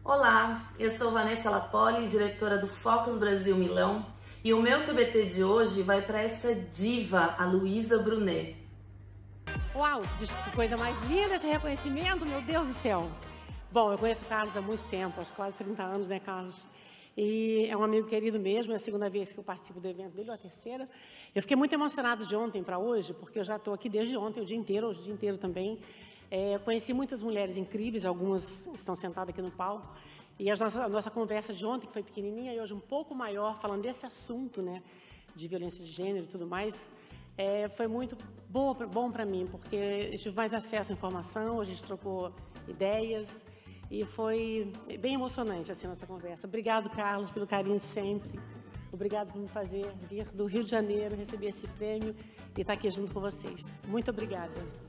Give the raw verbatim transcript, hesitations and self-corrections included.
Olá, eu sou Vanessa Lapoli, diretora do Focus Brasil Milão, e o meu T B T de hoje vai para essa diva, a Luísa Brunet. Uau, que coisa mais linda esse reconhecimento, meu Deus do céu. Bom, eu conheço o Carlos há muito tempo, acho quase trinta anos, né, Carlos? E é um amigo querido mesmo, é a segunda vez que eu participo do evento dele, ou a terceira. Eu fiquei muito emocionada de ontem para hoje, porque eu já estou aqui desde ontem, o dia inteiro, hoje o dia inteiro também. É, conheci muitas mulheres incríveis, algumas estão sentadas aqui no palco. E a nossa, a nossa conversa de ontem, que foi pequenininha, e hoje um pouco maior, falando desse assunto, né, de violência de gênero e tudo mais, é, foi muito boa, bom para mim, porque eu tive mais acesso à informação, a gente trocou ideias, e foi bem emocionante assim, a nossa conversa. Obrigado, Carlos, pelo carinho sempre. Obrigado por me fazer vir do Rio de Janeiro, receber esse prêmio e estar aqui junto com vocês. Muito obrigada.